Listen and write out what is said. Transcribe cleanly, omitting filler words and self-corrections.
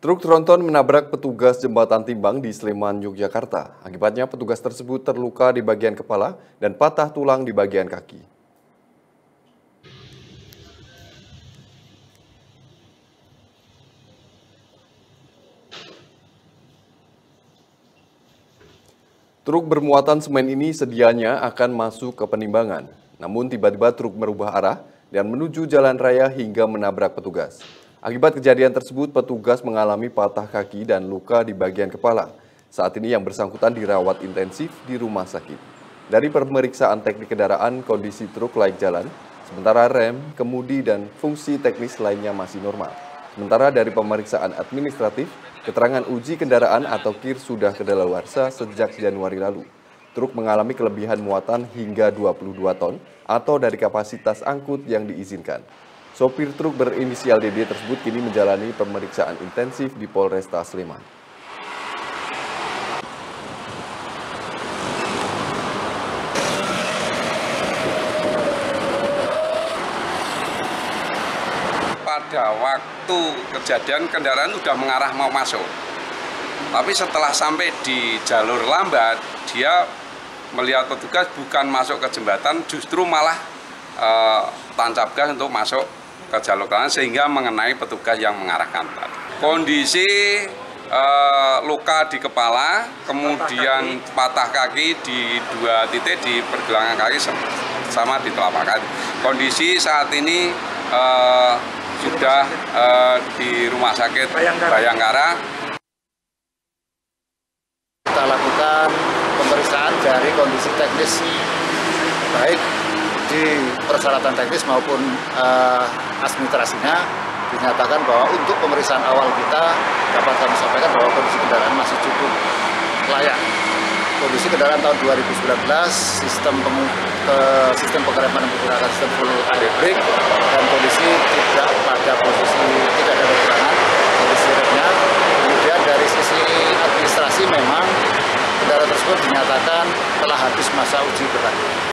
Truk tronton menabrak petugas jembatan timbang di Sleman, Yogyakarta. Akibatnya petugas tersebut terluka di bagian kepala dan patah tulang di bagian kaki. Truk bermuatan semen ini sedianya akan masuk ke penimbangan. Namun tiba-tiba truk merubah arah dan menuju jalan raya hingga menabrak petugas. Akibat kejadian tersebut, petugas mengalami patah kaki dan luka di bagian kepala. Saat ini yang bersangkutan dirawat intensif di rumah sakit. Dari pemeriksaan teknik kendaraan, kondisi truk layak jalan, sementara rem, kemudi, dan fungsi teknis lainnya masih normal. Sementara dari pemeriksaan administratif, keterangan uji kendaraan atau KIR sudah kedaluarsa sejak Januari lalu. Truk mengalami kelebihan muatan hingga 22 ton atau dari kapasitas angkut yang diizinkan. Sopir truk berinisial DD tersebut kini menjalani pemeriksaan intensif di Polresta Sleman. Pada waktu kejadian kendaraan sudah mengarah mau masuk. Tapi setelah sampai di jalur lambat, dia melihat petugas bukan masuk ke jembatan, justru malah tancap gas untuk masuk ke jalur kanan sehingga mengenai petugas yang mengarahkan. Kondisi luka di kepala, kemudian patah kaki di 2 titik di pergelangan kaki sama di telapak kaki. Kondisi saat ini sudah di Rumah Sakit Bayangkara. Kita lakukan pemeriksaan dari kondisi teknis, baik di persyaratan teknis maupun administrasinya. Dinyatakan bahwa untuk pemeriksaan awal kita dapat kami sampaikan bahwa kondisi kendaraan masih cukup layak. Kondisi kendaraan tahun 2019, sistem pengereman menggunakan sistem full AD brake dan kondisi tidak pada posisi tidak ada kekurangan kondisi remnya. Kemudian dari sisi administrasi memang kendaraan tersebut dinyatakan telah habis masa uji berat.